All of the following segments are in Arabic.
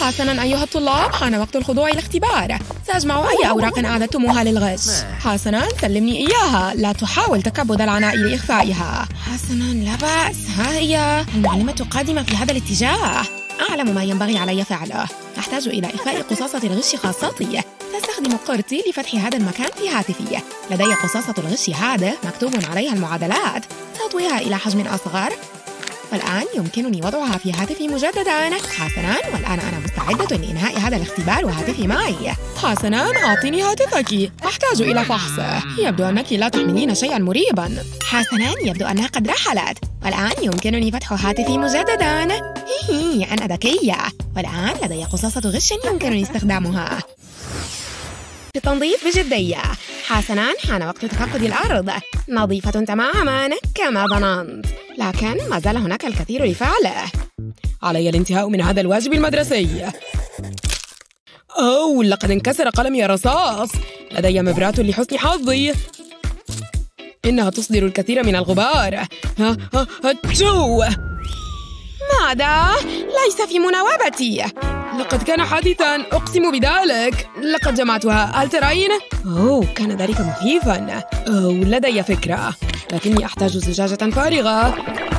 حسناً أيها الطلاب، حان وقت الخضوع إلى سأجمع أي أوراق أعددتموها للغش. حسناً سلمني إياها، لا تحاول تكبد العناء لإخفائها. حسناً لا بأس، ها هي المعلمة قادمة في هذا الاتجاه. أعلم ما ينبغي علي فعله. أحتاج إلى إخفاء قصاصة الغش خاصتي. سأستخدم قرتي لفتح هذا المكان في هاتفي. لدي قصاصة الغش هذه مكتوب عليها المعادلات. سأطويها إلى حجم أصغر، والآن يمكنني وضعها في هاتفي مجدداً. حسناً، والآن أنا مستعدة لإنهاء هذا الاختبار وهاتفي معي. حسناً، أعطيني هاتفك، أحتاج إلى فحصه. يبدو أنك لا تحملين شيئاً مريباً. حسناً، يبدو أنها قد رحلت، والآن يمكنني فتح هاتفي مجدداً. أنا ذكية، والآن لدي قصاصة غش يمكنني استخدامها في التنظيف بجدية. حسناً، حان وقت تفقد الأرض. نظيفة تماماً كما ظننت، لكن ما زال هناك الكثير لفعله. علي الانتهاء من هذا الواجب المدرسي. أوه، لقد انكسر قلمي الرصاص. لدي مبراة لحسن حظي. إنها تصدر الكثير من الغبار. هاتشو! ماذا؟ ليس في مناوبتي. لقد كان حادثاً، أقسم بذلك. لقد جمعتها، هل ترين؟ أوه، كان ذلك مخيفاً. أوه، لدي فكرة، لكني أحتاج زجاجة فارغة.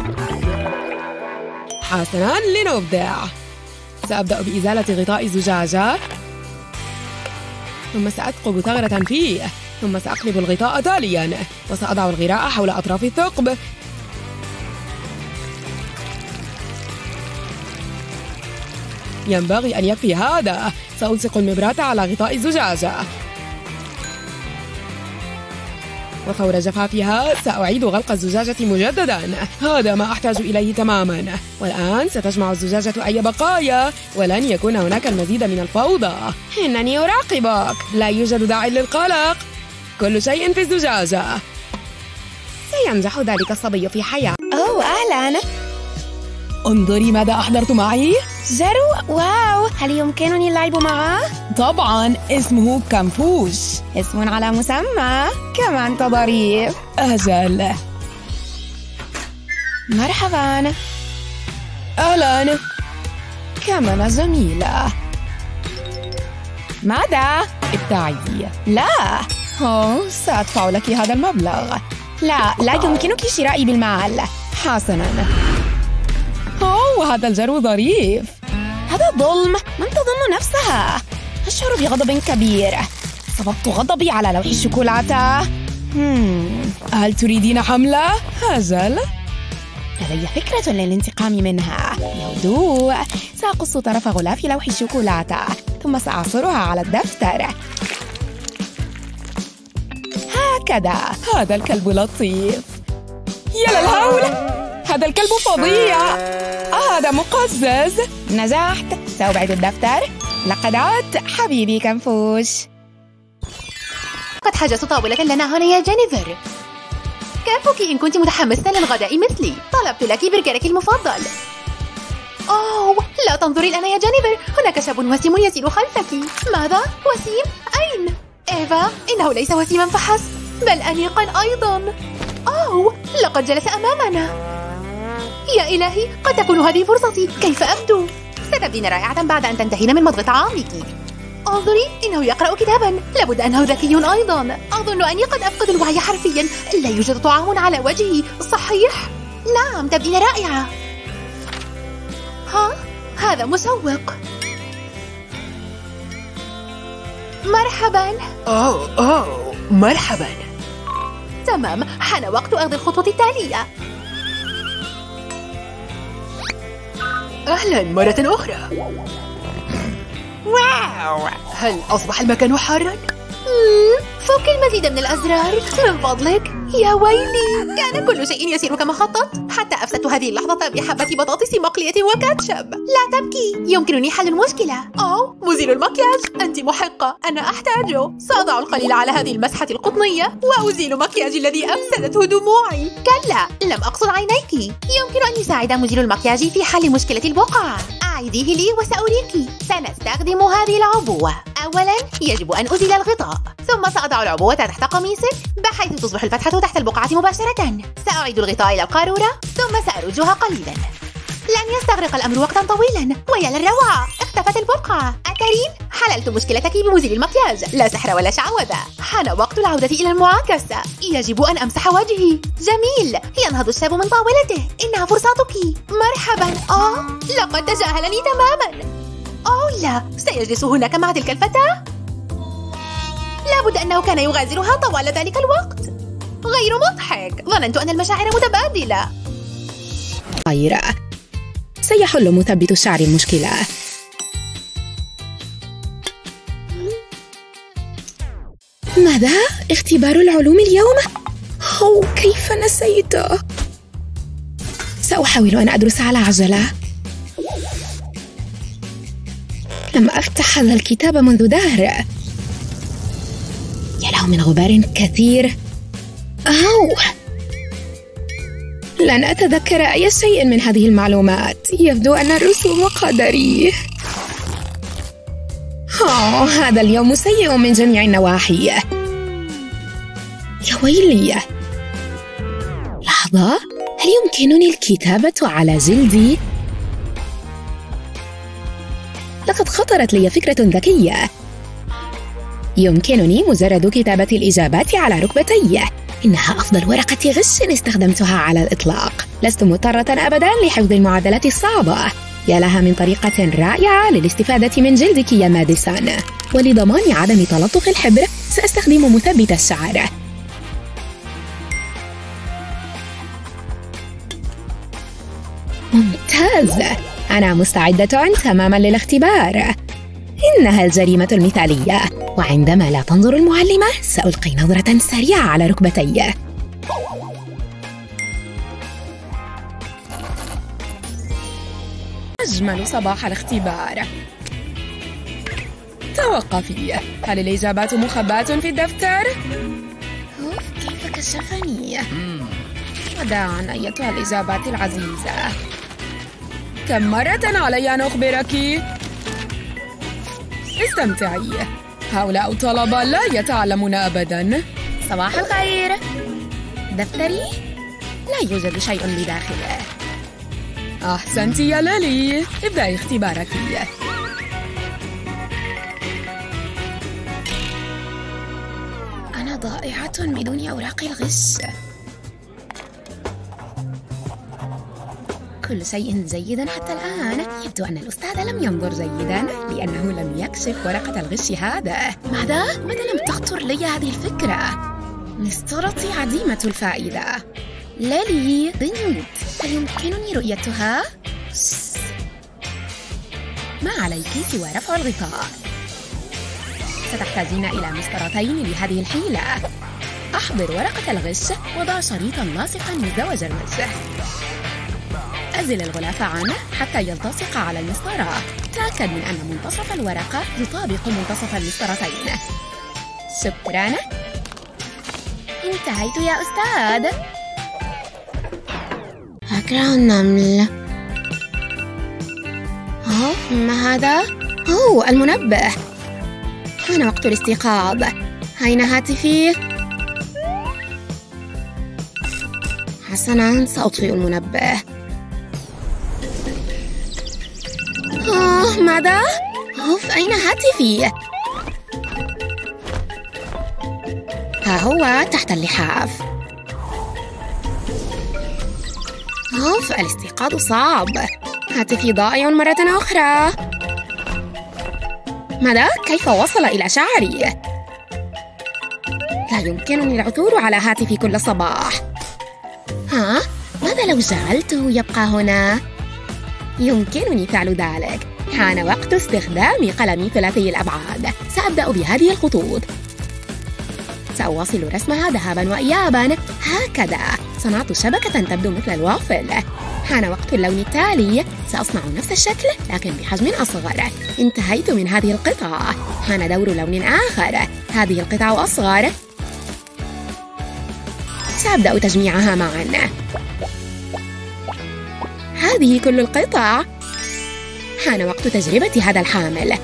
حسناً، لنبدأ. سأبدأ بإزالة غطاء الزجاجة، ثم سأثقب ثغرة فيه، ثم سأقلب الغطاء تالياً، وسأضع الغراء حول أطراف الثقب. ينبغي أن يكفي هذا. سألصق المبراة على غطاء الزجاجة، وفور جفافها سأعيد غلق الزجاجة مجدداً. هذا ما أحتاج إليه تماماً. والآن ستجمع الزجاجة أي بقايا، ولن يكون هناك المزيد من الفوضى. إنني أراقبك، لا يوجد داعي للقلق. كل شيء في الزجاجة. سينجح ذلك الصبي في حياة. أوه، أهلاً. انظري ماذا أحضرت معي. جرو، واو، هل يمكنني اللعب معه؟ طبعاً، اسمه كنفوش. اسم على مسمى، كما أنت ظريف. أجل. مرحباً. أهلاً. كمان جميلة. ماذا؟ ابتعدي. لا. سأدفع لك هذا المبلغ. لا يمكنك شرائي بالمال. حسناً. هذا الجرو ظريف. هذا ظلم. من تظن نفسها؟ أشعر بغضب كبير. صببت غضبي على لوح الشوكولاتة. هل تريدين حملة؟ أجل. لدي فكرة للانتقام منها. بهدوء سأقص طرف غلاف لوح الشوكولاتة، ثم سأعصرها على الدفتر هكذا. هذا الكلب لطيف. يا للهول، هذا الكلب فظيع. هذا مقزز. نجحت. سأبعد الدفتر. لقد عدت حبيبي كنفوش. قد حجزت طاولة لنا هنا يا جينيفر. كافك إن كنت متحمسة للغداء مثلي. طلبت لك برجرك المفضل. أوه، لا تنظري الآن يا جينيفر، هناك شاب وسيم يسير خلفك. ماذا؟ وسيم؟ أين؟ إيفا، إنه ليس وسيما فحسب، بل أنيقا أيضا. أوه، لقد جلس أمامنا. يا إلهي، قد تكون هذه فرصتي. كيف أبدو؟ ستبدين رائعة بعد أن تنتهين من مضغ طعامك. انظري، إنه يقرأ كتابا. لابد أنه ذكي أيضا. أظن أني قد أفقد الوعي حرفيا. لا يوجد طعام على وجهي. صحيح؟ نعم، تبدين رائعة. هذا مسوق. مرحبا. أوه، مرحبا. تمام، حان وقت أخذ الخطوة التالية. أهلا مرة أخرى. واو، هل أصبح المكان حارا؟ فك المزيد من الأزرار من فضلك. يا ويلي، كان كل شيء يسير كما خططت، حتى أفسدت هذه اللحظة بحبة بطاطس مقلية وكاتشب. لا تبكي، يمكنني حل المشكلة. مزيل المكياج، أنت محقة، أنا أحتاجه. سأضع القليل على هذه المسحة القطنية وأزيل مكياجي الذي أفسدته دموعي. كلا، لم أقصد عينيك. يمكن أن يساعد مزيل المكياج في حل مشكلة البقع. أعيديه لي وسأريك. سنستخدم هذه العبوة. أولاً يجب أن أزيل الغطاء، ثم سأضع العبوة تحت قميصك بحيث تصبح الفتحة تحت البقعة مباشرة. سأعيد الغطاء إلى القارورة، ثم سأرجها قليلاً. لن يستغرق الأمر وقتاً طويلاً، ويا للروعة. اختفت البقعة. أكارين، حللت مشكلتك بمزيل المكياج، لا سحر ولا شعوذة. حان وقت العودة إلى المعاكسة. يجب أن أمسح وجهي. جميل، ينهض الشاب من طاولته. إنها فرصتك. مرحبا. لقد تجاهلني تماما. لا، سيجلس هناك مع تلك الفتاة؟ لابد أنه كان يغازلها طوال ذلك الوقت. غير مضحك. ظننت أن المشاعر متبادلة. غير سيحل مثبت الشعر المشكلة. ماذا؟ اختبار العلوم اليوم؟ كيف نسيته؟ سأحاول أن أدرس على عجلة. لم أفتح هذا الكتاب منذ دهر. يا له من غبار كثير. لن أتذكر أي شيء من هذه المعلومات. يبدو أن الرسوم قدري. هذا اليوم سيء من جميع النواحي. يا ويلي. لحظة، هل يمكنني الكتابة على جلدي؟ لقد خطرت لي فكرة ذكية. يمكنني مجرد كتابة الإجابات على ركبتي. إنها أفضل ورقة غش استخدمتها على الإطلاق. لست مضطرة أبداً لحفظ المعادلات الصعبة. يا لها من طريقة رائعة للاستفادة من جلدك يا ماديسون. ولضمان عدم تلطخ الحبر سأستخدم مثبت الشعر. ممتاز، أنا مستعدة تماماً للاختبار. إنها الجريمة المثالية. وعندما لا تنظر المعلمة سألقي نظرة سريعة على ركبتي. أجمل صباح الاختبار. توقفي، هل الإجابات مخباة في الدفتر؟ كيف كشفني؟ وداعاً أيتها الإجابات العزيزة. كم مرة علي أن أخبرك؟ استمتعي، هؤلاء الطلبة لا يتعلمون أبداً. صباح الخير. دفتري؟ لا يوجد شيء بداخله. أحسنت يا ليلي، ابدأي اختبارك. أنا ضائعة بدون أوراق الغش. كل شيء جيد حتى الآن. يبدو أن الأستاذ لم ينظر جيدا لأنه لم يكشف ورقة الغش هذا. ماذا؟ متى لم تخطر لي هذه الفكرة؟ مسطرتي عديمة الفائدة. ليلي بنت، هل يمكنني رؤيتها؟ ما عليك سوى رفع الغطاء. ستحتاجين إلى مسطرتين لهذه الحيلة. أحضر ورقة الغش وضع شريطا لاصقا مزدوج المسح. أزل الغلاف عنه حتى يلتصق على المسطرة. تأكد من أن منتصف الورقة يطابق منتصف المسطرتين. شكراً. انتهيت يا أستاذ. أكره النمل. ما هذا؟ المنبه. حان وقت الاستيقاظ. أين هاتفي؟ حسناً، سأطفئ المنبه. ماذا؟ أين هاتفي؟ ها هو تحت اللحاف. الاستيقاظ صعب. هاتفي ضائع مرة أخرى. ماذا؟ كيف وصل إلى شعري؟ لا يمكنني العثور على هاتفي كل صباح. ماذا لو جعلته يبقى هنا؟ يمكنني فعل ذلك. حان وقت استخدام قلمي ثلاثي الأبعاد. سأبدأ بهذه الخطوط. سأواصل رسمها ذهاباً وإياباً. هكذا صنعت شبكة تبدو مثل الوافل. حان وقت اللون التالي. سأصنع نفس الشكل لكن بحجم أصغر. انتهيت من هذه القطعة. حان دور لون آخر. هذه القطعة أصغر. سأبدأ تجميعها معاً. هذه كل القطع. حان وقت تجربة هذا الحامل.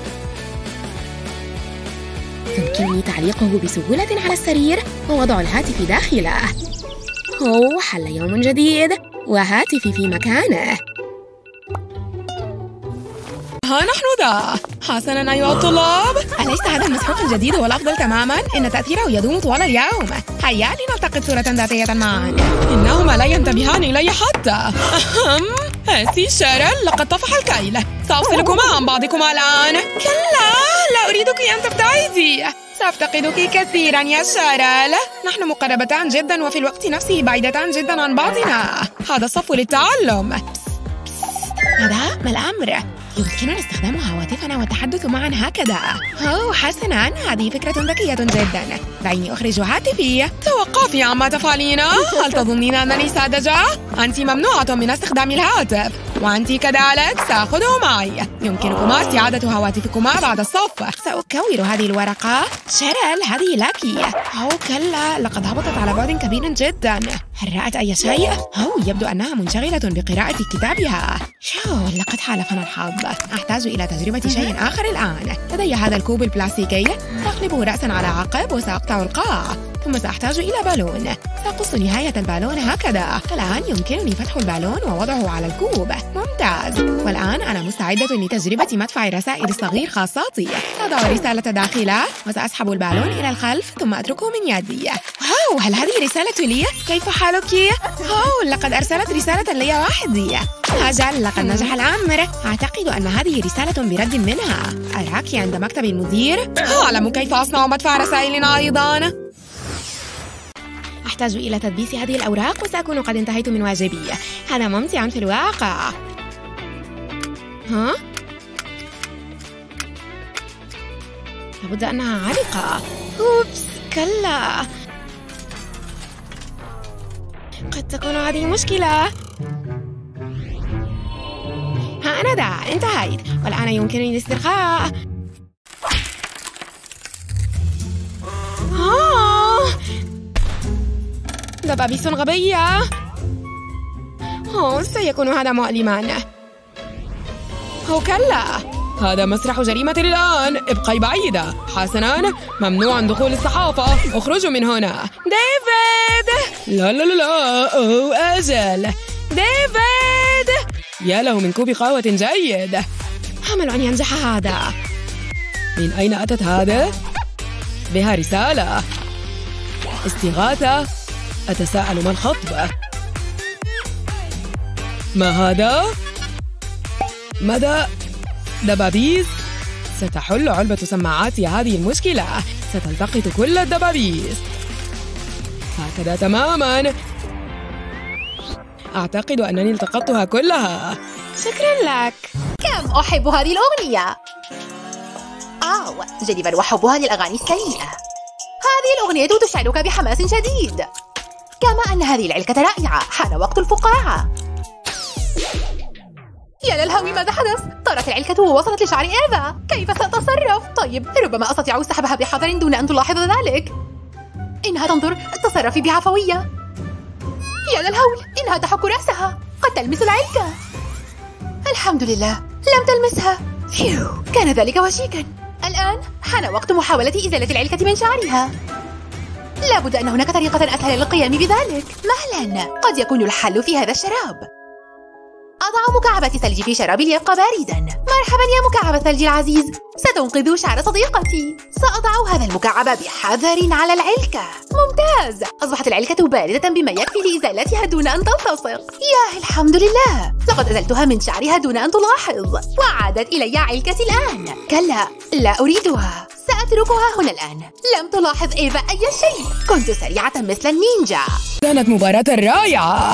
يمكنني تعليقه بسهولة على السرير ووضع الهاتف داخله. حل يوم جديد وهاتفي في مكانه. ها نحن ذا. حسناً أيها الطلاب، أليس هذا المسحوق الجديد هو الأفضل تماماً؟ إن تأثيره يدوم طوال اليوم. هيا لنلتقط صورة ذاتية معاً. إنهما لا ينتبهان إلي حتى. هسي شيرل، لقد طفح الكيل. سأفصلكما عن بعضكما الآن. كلا، لا أريدك أن تبتعدي. سأفتقدك كثيراً يا شيرل. نحن مقربتان جداً وفي الوقت نفسه بعيدتان جداً عن بعضنا. هذا الصف للتعلم. ماذا؟ ما الأمر؟ يمكننا استخدام هواتفنا والتحدث معا هكذا. حسناً، هذه فكرة ذكية جداً. دعيني أخرج هاتفي. توقفي عما تفعلين. هل تظنين أنني ساذجة؟ أنت ممنوعة من استخدام الهاتف، وأنت كذلك. سأخذه معي. يمكنكما استعادة هواتفكما بعد الصف. سأكور هذه الورقة. شيرل، هذه لك. كلا، لقد هبطت على بعد كبير جداً. هل رأت أي شيء؟ يبدو أنها منشغلة بقراءة كتابها. لقد حالفنا الحظ. أحتاج إلى تجربة شيء آخر الآن. لدي هذا الكوب البلاستيكي. سأقلبه رأساً على عقب وسأقطع القاع. ثم سأحتاج إلى بالون. سأقص نهاية البالون هكذا. الآن يمكنني فتح البالون ووضعه على الكوب. ممتاز. والآن أنا مستعدة لتجربة مدفع رسائل الصغير خاصاتي. سأضع الرسالة داخله وسأسحب البالون إلى الخلف ثم أتركه من يدي. هل هذه رسالة لي؟ كيف حالك؟ لقد أرسلت رسالة لي وحدي. أجل، لقد نجح الأمر. أعتقد أن هذه رسالة برد منها. أراك عند مكتب المدير. أعلم كيف أصنع مدفع رسائلنا أيضاً. أحتاج إلى تدبيس هذه الأوراق وسأكون قد انتهيت من واجبي. هذا ممتع في الواقع. لابد أنها عالقة. أوبس، كلا. قد تكون هذه مشكلة. أنا ذا انتهيت، والآن يمكنني الاسترخاء. دبابيس غبية. سيكون هذا مؤلماً. كلا، هذا مسرح جريمة الآن. ابقي بعيدة. حسناً، ممنوع دخول الصحافة. اخرجوا من هنا. ديفيد! لا لا لا لا. أجل. ديفيد! يا له من كوب قهوة جيد. أمل أن ينجح هذا. من أين أتت هذا؟ بها رسالة. استغاثة. أتساءل ما الخطبة؟ ما هذا؟ ماذا؟ دبابيس؟ ستحل علبة سماعاتي هذه المشكلة. ستلتقط كل الدبابيس. هكذا تماماً. أعتقد أنني التقطتها كلها. شكراً لك. كم أحب هذه الأغنية. جينيفر وحبها للأغاني السيئة. هذه الأغنية تشعرك بحماس شديد. كما أن هذه العلكة رائعة. حان وقت الفقاعة. يا للهو، ماذا حدث؟ طارت العلكة ووصلت لشعر إيفا. كيف سأتصرف؟ طيب، ربما أستطيع سحبها بحذر دون أن تلاحظ ذلك. إنها تنظر. تصرفي بعفوية. يا للهول، إنها تحك رأسها. قد تلمس العلكة. الحمد لله، لم تلمسها. كان ذلك وشيكا. الآن حان وقت محاولة إزالة العلكة من شعرها. لابد أن هناك طريقة أسهل للقيام بذلك. مهلا، قد يكون الحل في هذا الشراب. أضع مكعبات ثلج في شرابي ليبقى بارداً. مرحباً يا مكعب الثلج العزيز. ستنقذ شعر صديقتي. سأضع هذا المكعب بحذر على العلكة. ممتاز. أصبحت العلكة باردة بما يكفي لإزالتها دون أن تلتصق. ياه، الحمد لله. لقد أزلتها من شعرها دون أن تلاحظ. وعادت إلي علكتي الآن. كلا، لا أريدها. سأتركها هنا الآن. لم تلاحظ إيفا أي شيء. كنت سريعة مثل النينجا. كانت مباراة رائعة.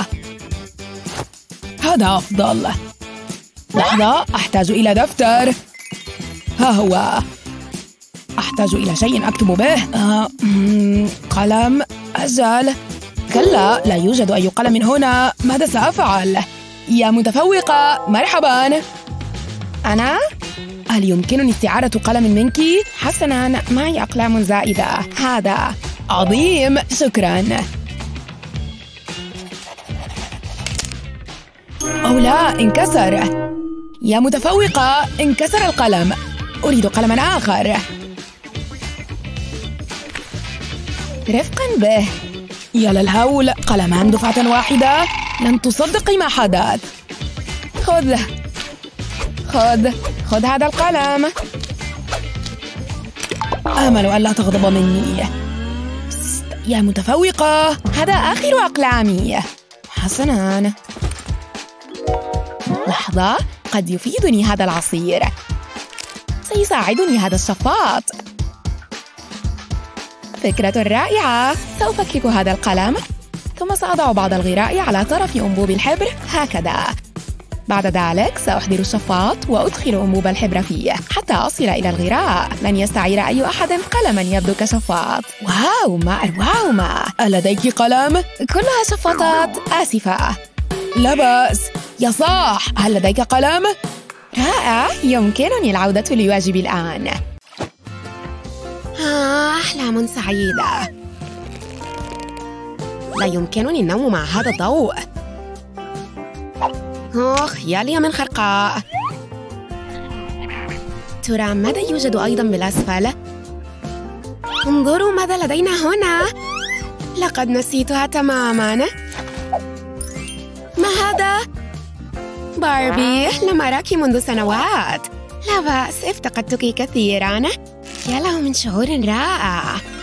هذا أفضل. لحظة، أحتاج إلى دفتر. ها هو. أحتاج إلى شيء أكتب به. قلم. أجل. كلا، لا يوجد أي قلم هنا. ماذا سأفعل؟ يا متفوقة، مرحباً. أنا؟ هل يمكنني استعارة قلم منك؟ حسناً، معي أقلام زائدة. هذا عظيم، شكراً. أو لا، انكسر. يا متفوقة، انكسر القلم. أريد قلماً آخر. رفقاً به. يا للهول، قلمان دفعة واحدة. لن تصدقي ما حدث. خذ خذ هذا القلم. آمل ألا تغضب مني. يا متفوقة، هذا آخر أقلامي. حسناً. لحظة، قد يفيدني هذا العصير. سيساعدني هذا الشفاط. فكرة رائعة. سأفكك هذا القلم، ثم سأضع بعض الغراء على طرف أنبوب الحبر هكذا. بعد ذلك سأحضر الشفاط وأدخل أنبوب الحبر فيه حتى أصل إلى الغراء. لن يستعير أي أحد قلماً يبدو كشفاط. واو، ما أروعهما! ألديك قلم؟ كلها شفاطات. آسفة. لا بأس. يا صاح، هل لديك قلم؟ رائع، يمكنني العودة لواجبي الآن. أحلام سعيدة. لا يمكنني النوم مع هذا الضوء. يا لي من خرقاء. ترى ماذا يوجد أيضاً بالأسفل؟ انظروا ماذا لدينا هنا. لقد نسيتها تماماً. ما هذا؟ باربي، لم أراك منذ سنوات. لا بأس، افتقدتك كثيراً. يا له من شعور رائع.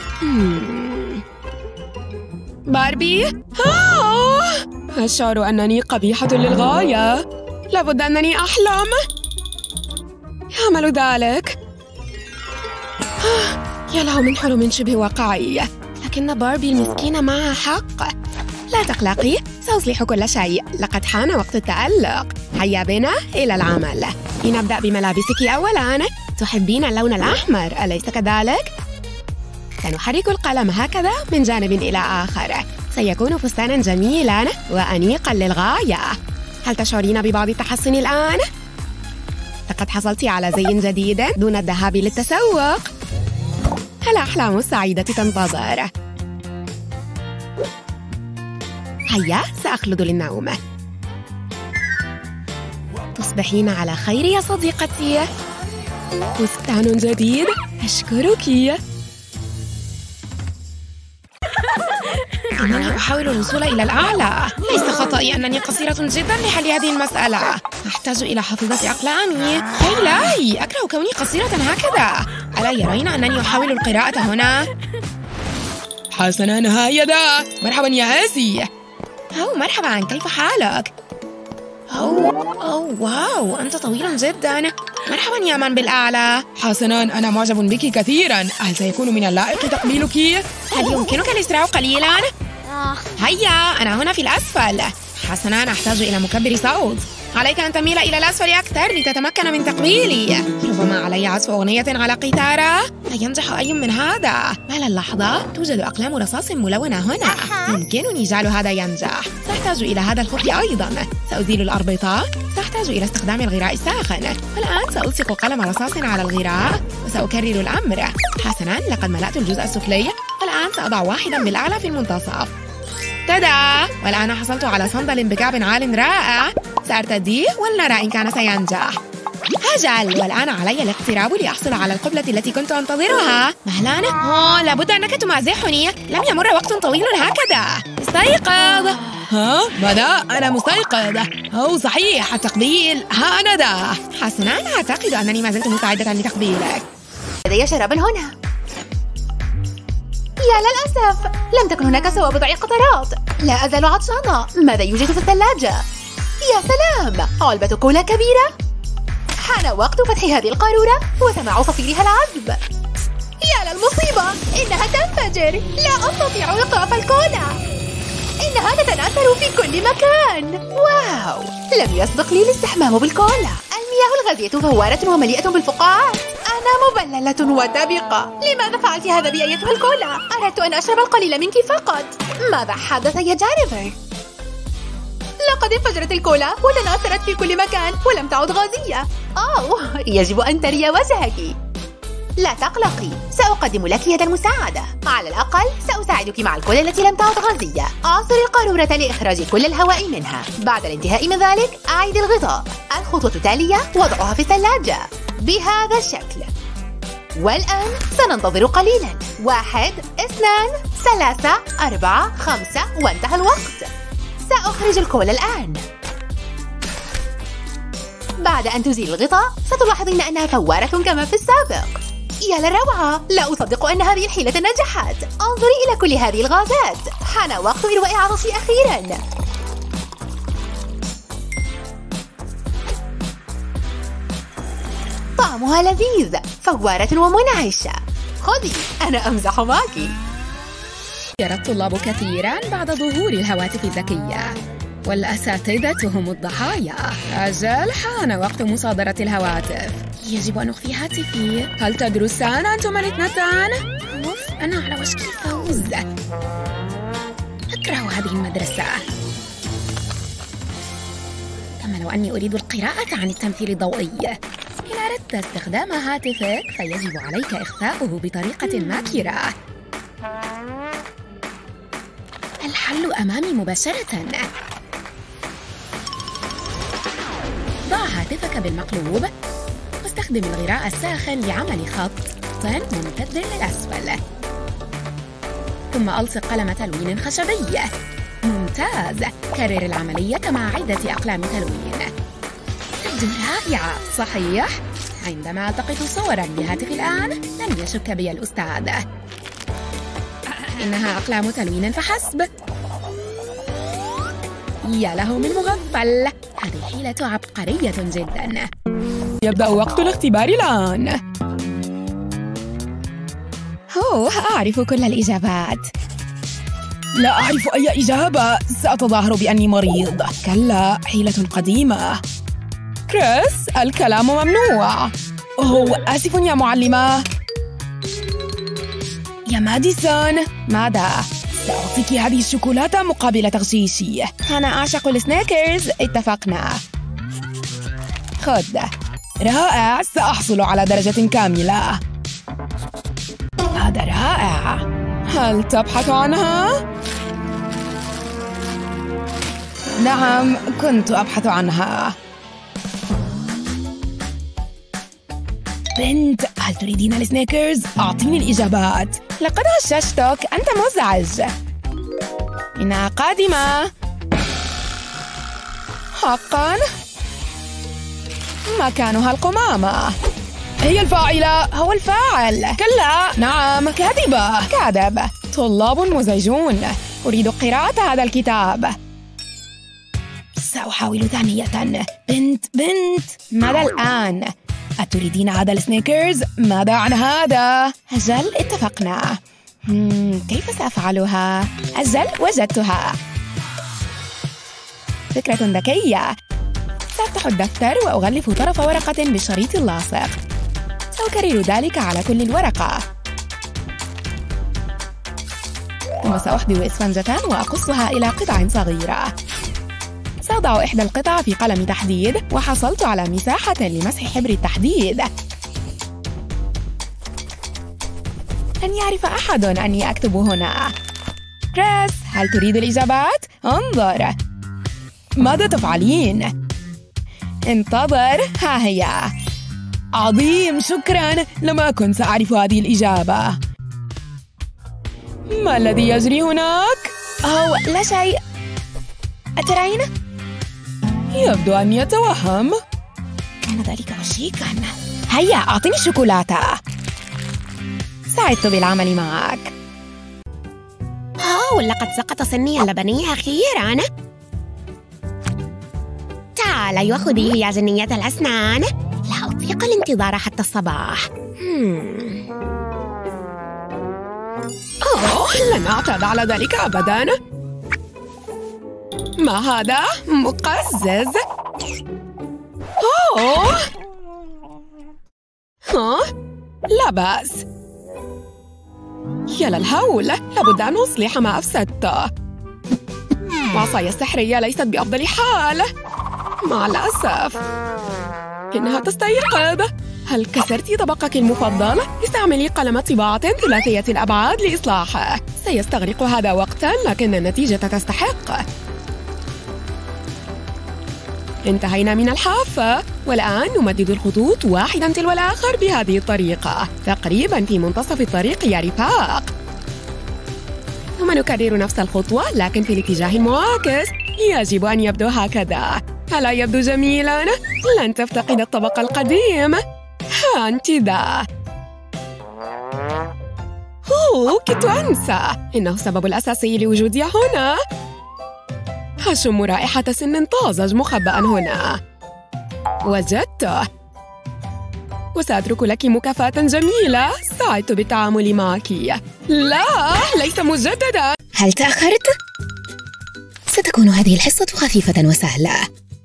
باربي؟ أشعر أنني قبيحة للغاية. لابد أنني أحلم. يعمل ذلك. يا له من حلم شبه واقعي. لكن باربي المسكينة معها حق. لا تقلقي، سأصلح كل شيء. لقد حان وقت التألق. هيا بنا إلى العمل. لنبدأ بملابسك أولاً. تحبين اللون الأحمر، أليس كذلك؟ سنحرك القلم هكذا من جانب إلى آخر. سيكون فستاناً جميلاً وأنيقاً للغاية. هل تشعرين ببعض التحسن الآن؟ لقد حصلت على زي جديد دون الذهاب للتسوق. الأحلام السعيدة تنتظر. هيا، سأخلد للنوم. تصبحين على خير يا صديقتي. فستان جديد، أشكرك. أنني أحاول الوصول إلى الأعلى. ليس خطأي أنني قصيرة جداً لحل هذه المسألة. أحتاج إلى حافظة أقلامي. إلهي، أكره كوني قصيرة هكذا. ألا يرين أنني أحاول القراءة هنا؟ حسناً، هيدا. مرحباً يا آسي. مرحباً، كيف حالك؟ واو، أنت طويل جداً. مرحباً يا من بالأعلى. حسناً، أنا معجب بك كثيراً. هل سيكون من اللائق تقبيلك؟ هل يمكنك الإسراع قليلاً؟ هيا، أنا هنا في الأسفل. حسناً، أحتاج إلى مكبر صوت. عليك أن تميل إلى الأسفل أكثر لتتمكن من تقبيلي. ربما علي عزف أغنية على قيثارة. لا ينجح أي من هذا. مال اللحظة، توجد أقلام رصاص ملونة هنا. يمكنني جعل هذا ينجح. سأحتاج إلى هذا الخف أيضاً. سأزيل الأربطة. سأحتاج إلى استخدام الغراء الساخن. والآن سألصق قلم رصاص على الغراء وسأكرر الأمر. حسناً، لقد ملأت الجزء السفلي. والآن سأضع واحداً بالأعلى في المنتصف. تدا! والآن حصلت على صندل بكعب عال رائع. سأرتديه ولنرى إن كان سينجح. أجل، والآن علي الاقتراب لأحصل على القبلة التي كنت أنتظرها. مهلاً؟ لابد أنك تمازحني. لم يمر وقت طويل هكذا. استيقظ. ماذا؟ أنا مستيقظ. صحيح، التقبيل. أنا ذا. حسناً، أعتقد أنني ما زلت مستعدة لتقبيلك. لدي شراب هنا. يا للأسف، لم تكن هناك سوى بضع قطرات. لا أزال عطشانة. ماذا يوجد في الثلاجة؟ يا سلام، علبة كولا كبيرة. حان وقت فتح هذه القارورة وسماع صفيرها العذب. يا للمصيبة، إنها تنفجر. لا أستطيع إيقاف الكولا. إنها تتناثر في كل مكان. واو، لم يسبق لي الاستحمام بالكولا. المياه الغازية فوارة ومليئة بالفقاعات. أنا مبللة وتابقة. لماذا فعلت هذا بي أيتها الكولا؟ أردت أن أشرب القليل منك فقط. ماذا حدث يا جينيفر؟ لقد انفجرت الكولا وتناثرت في كل مكان ولم تعد غازية. يجب أن تري وجهك. لا تقلقي، سأقدم لك يد المساعدة. على الأقل سأساعدك مع الكولا التي لم تعد غازية. أعصر القارورة لإخراج كل الهواء منها. بعد الانتهاء من ذلك أعيد الغطاء. الخطوة التالية وضعها في الثلاجة بهذا الشكل. والآن سننتظر قليلا. 1 2 3 4 5 وانتهى الوقت. سأخرج الكولا الآن. بعد أن تزيل الغطاء ستلاحظين أنها فوارة كما في السابق. يا للروعة! لا أصدق أن هذه الحيلة نجحت. انظري إلى كل هذه الغازات. حان وقت إرواء عطشي أخيراً. طعمها لذيذ، فوارة ومنعشة. خذي، أنا أمزح معك. يرى الطلاب كثيراً بعد ظهور الهواتف الذكية، والأساتذة هم الضحايا. أجل، حان وقت مصادرة الهواتف. يجب أن أخفي هاتفي. هل تدرسان أنتما الاثنتان؟ أوف، أنا على وشك الفوز. أكره هذه المدرسة. كما لو أني أريد القراءة عن التمثيل الضوئي. إن أردت استخدام هاتفك فيجب عليك إخفاؤه بطريقة ماكرة. الحل أمامي مباشرة. ضع هاتفك بالمقلوب واستخدم الغراء الساخن لعمل خط ممتد للأسفل، ثم ألصق قلم تلوين خشبي. ممتاز. كرر العملية مع عدة أقلام تلوين. تبدو رائعة، صحيح؟ عندما ألتقط صوراً بهاتف الآن لن يشك بي الأستاذ. إنها أقلام تلوين فحسب. يا له من مغفل، هذه الحيلة عبقرية جداً. يبدأ وقت الاختبار الآن. أعرف كل الإجابات. لا أعرف أي إجابة. سأتظاهر بأني مريض. كلا، حيلة قديمة. كريس، الكلام ممنوع. آسف يا معلمة. يا ماديسون، ماذا؟ سأعطيك هذه الشوكولاتة مقابل تغشيشي. أنا أعشق السنيكرز. اتفقنا. خذ. رائع، سأحصل على درجة كاملة. هذا رائع. هل تبحث عنها؟ نعم، كنت أبحث عنها. بنت، هل تريدين السنيكرز؟ أعطيني الإجابات. لقد غششتك، أنت مزعج. إنها قادمة. حقاً؟ مكانها القمامة. هي الفاعلة. هو الفاعل. كلا. نعم، كاذبة. كاذب. طلاب مزعجون. أريد قراءة هذا الكتاب. سأحاول ثانية. بنت، ماذا الآن؟ أتريدين هذا السنيكرز؟ ماذا عن هذا؟ أجل، اتفقنا. كيف سأفعلها؟ أجل، وجدتها. فكرة ذكية. سأفتح الدفتر وأغلف طرف ورقة بالشريط اللاصق. سأكرر ذلك على كل الورقة. ثم سأحضر إسفنجة وأقصها إلى قطع صغيرة. سأضع إحدى القطع في قلم تحديد، وحصلت على مساحة لمسح حبر التحديد. لن يعرف أحد أني أكتب هنا. كريس، هل تريد الإجابات؟ انظر. ماذا تفعلين؟ انتظر، ها هي. عظيم، شكراً. لم أكن سأعرف هذه الإجابة. ما الذي يجري هناك؟ لا شيء. أترين؟ يبدو أني أتوهم. كان ذلك شيكاً. هيا، أعطني الشوكولاتة. سعدت بالعمل معك. لقد سقط سني اللبني أخيراً. تعالي وخذيه يا جنية الأسنان. لا أطيق الانتظار حتى الصباح. لن أعتاد على ذلك أبداً. ما هذا؟ مقزز. لا بأس. يا للهول، لابد أن أصلح ما أفسدته. وعصاي السحرية ليست بأفضل حال. مع الأسف. إنها تستيقظ. هل كسرت طبقك المفضل؟ استعملي قلم طباعة ثلاثية الأبعاد لإصلاحه. سيستغرق هذا وقتاً، لكن النتيجة تستحق. انتهينا من الحافة، والآن نمدد الخطوط واحداً تلو الآخر بهذه الطريقة، تقريباً في منتصف الطريق يا رفاق. ثم نكرر نفس الخطوة لكن في الاتجاه المعاكس. يجب أن يبدو هكذا. ألا يبدو جميلاً؟ لن تفتقد الطبق القديم. ها أنت ذا. كنت أنسى، إنه السبب الأساسي لوجودي هنا. أشم رائحة سن طازج مخبأ هنا. وجدته، وسأترك لك مكافأة جميلة. سعدت بالتعامل معك. لا، ليس مجددا. هل تأخرت؟ ستكون هذه الحصة خفيفة وسهلة.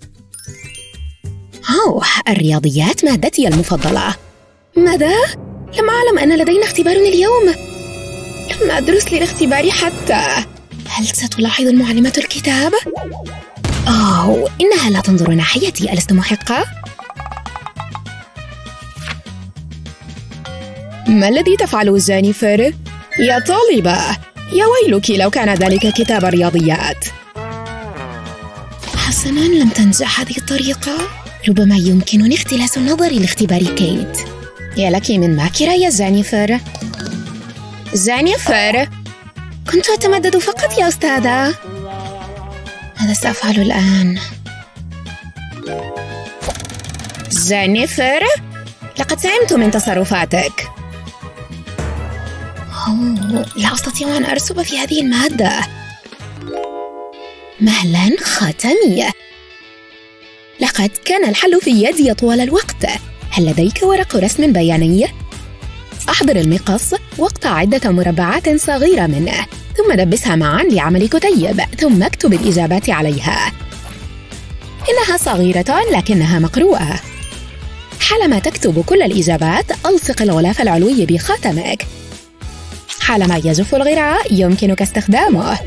الرياضيات مادتي المفضلة. ماذا؟ لم أعلم أن لدينا اختبار اليوم. لم أدرس للاختبار حتى. هل ستلاحظ المعلمة الكتاب؟ إنها لا تنظر ناحيتي، ألست محقة؟ ما الذي تفعله جينيفر؟ يا طالبة، يا ويلك لو كان ذلك كتاب الرياضيات. حسناً، لم تنجح هذه الطريقة. ربما يمكنني اختلاس النظر لاختبار كيت. يا لك من ماكرة يا جينيفر. جينيفر، كنت أتمدد فقط يا أستاذة. هذا سأفعل الآن. جينيفر، لقد سئمت من تصرفاتك. لا أستطيع أن أرسب في هذه المادة. مهلاً خاتمي. لقد كان الحل في يدي طوال الوقت. هل لديك ورق رسم بياني؟ أحضر المقص واقطع عدة مربعات صغيرة منه، ثم دبسها معاً لعمل كتيب، ثم اكتب الإجابات عليها. إنها صغيرة لكنها مقروءة. حالما تكتب كل الإجابات، ألصق الغلاف العلوي بخاتمك. حالما يجف الغراء يمكنك استخدامه.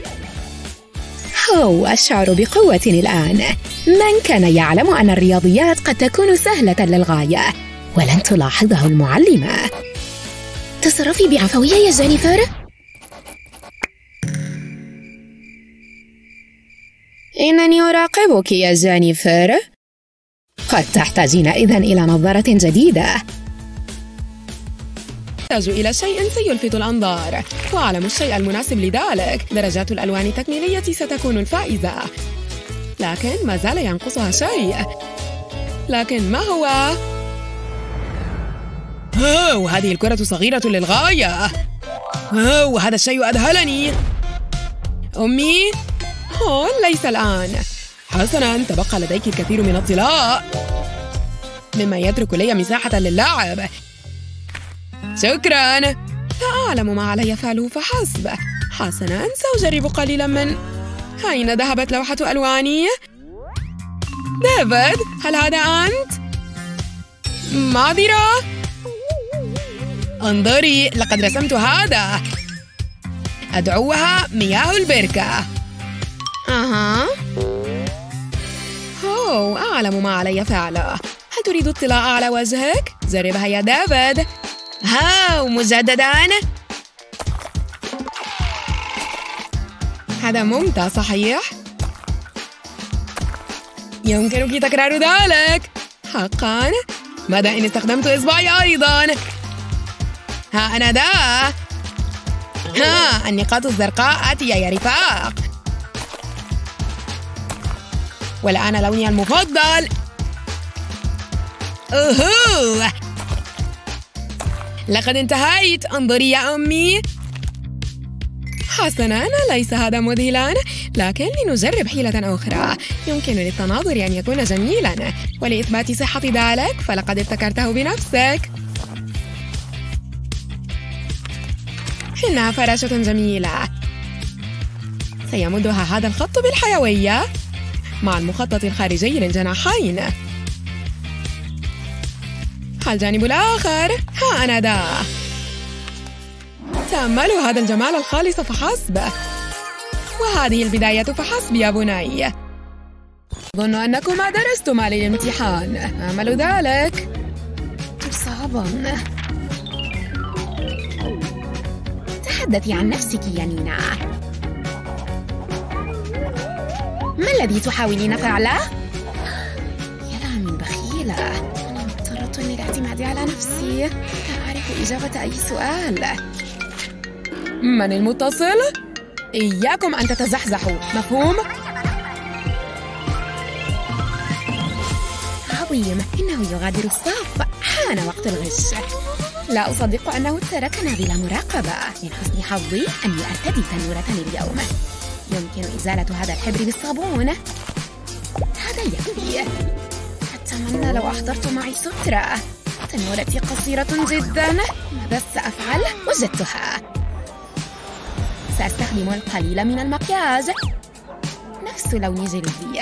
أشعر بقوة الآن. من كان يعلم أن الرياضيات قد تكون سهلة للغاية، ولن تلاحظه المعلمة. تصرفي بعفوية يا جينيفر. إنني أراقبك يا جينيفر. قد تحتاجين إذن إلى نظارة جديدة. أحتاج إلى شيء سيلفت الأنظار، وأعلم الشيء المناسب لذلك. درجات الألوان التكميلية ستكون الفائزة، لكن ما زال ينقصها شيء. لكن ما هو؟ هذه الكرة صغيرة للغاية. هذا الشيء أذهلني. أمي؟ ليس الآن. حسناً، تبقى لديك الكثير من الطلاء، مما يترك لي مساحة للعب. شكراً. لا أعلم ما علي فعله فحسب. حسناً، سأجرب قليلاً من... أين ذهبت لوحة ألواني؟ ديفيد، هل هذا أنت؟ معذرة. انظري، لقد رسمت هذا. أدعوها مياه البركة. أعلم ما علي فعله. هل تريد اطلاع على وجهك؟ جربها يا ديفيد. مجدداً. هذا ممتع صحيح؟ يمكنك تكرار ذلك. حقاً؟ ماذا إن استخدمت إصبعي أيضاً؟ أنا ذا. النقاط الزرقاء آتية يا رفاق. والآن لوني المفضل. لقد انتهيت. انظري يا أمي. حسناً، ليس هذا مذهلاً، لكن لنجرب حيلة أخرى. يمكن للتناظر أن يكون جميلاً، ولإثبات صحة ذلك فلقد ابتكرته بنفسك. إنها فراشة جميلة. سيمدها هذا الخط بالحيوية مع المخطط الخارجي للجناحين. الجانب الآخر. أنا ذا. تأملوا هذا الجمال الخالص فحسب. وهذه البداية فحسب يا بني. أظن أنكما درستما للامتحان. آمل ذلك. صعبا. تحدثي عن نفسك يا نينا. ما الذي تحاولين فعله؟ يا لها من بخيلة. أنا مضطرة للاعتماد على نفسي. لا أعرف إجابة أي سؤال. من المتصل؟ إياكم أن تتزحزحوا، مفهوم؟ عظيم. إنه يغادر الصف. حان وقت الغش. لا أصدق أنه تركنا بلا مراقبة. من حسن حظي أني أرتدي تنورة اليوم. يمكن إزالة هذا الحبر بالصابون. هذا يكفي. أتمنى لو أحضرت معي سترة. تنورتي قصيرة جداً. ماذا سأفعل؟ وجدتها. سأستخدم القليل من المكياج. نفس لون جلدي.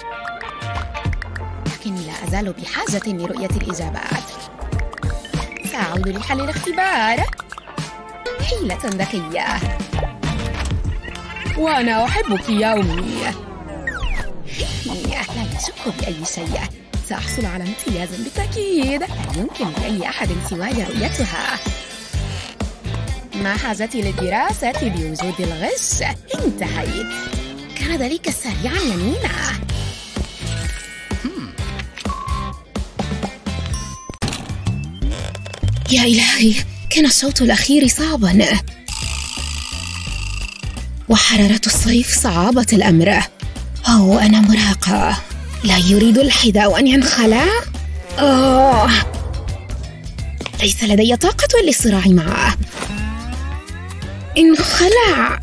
لكني لا أزال بحاجة لرؤية الإجابات. سأعود لحل الاختبار. حيلة ذكية. وأنا أحبك يا أمي. لا أشك بأي شيء. سأحصل على امتياز بالتأكيد. لا يمكن لأي أحد سواي رؤيتها. ما حاجتي للدراسة بوجود الغش. انتهيت. كان ذلك سريعا يا نينا. يا إلهي، كان الشوط الأخير صعبا. وحرارة الصيف صعبت الأمر. أنا مرهقة. لا يريد الحذاء أن ينخلع. ليس لدي طاقة للصراع معه. انخلع.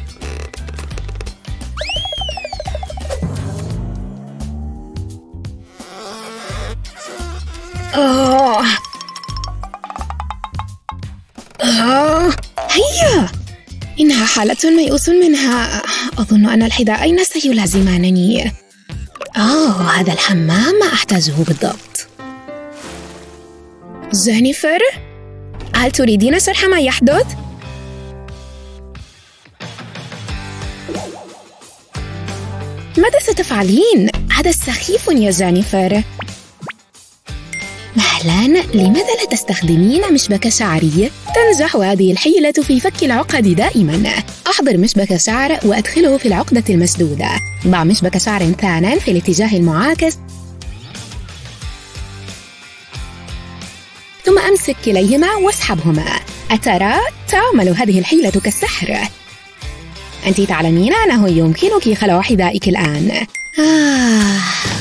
هيا. إنها حالة ميؤوس منها. أظن أن الحذاءين سيلازمانني. هذا الحمام ما أحتاجه بالضبط. جينيفر، هل تريدين شرح ما يحدث؟ ماذا ستفعلين؟ هذا سخيف يا جينيفر. مهلا، لماذا لا تستخدمين مشبك شعري؟ تنجح هذه الحيلة في فك العقد دائما. أحضر مشبك شعر وأدخله في العقدة المشدودة. ضع مشبك شعر ثانٍ في الاتجاه المعاكس، ثم أمسك كليهما واسحبهما. أترى تعمل هذه الحيلة كالسحر. أنت تعلمين أنه يمكنك خلع حذائك الآن.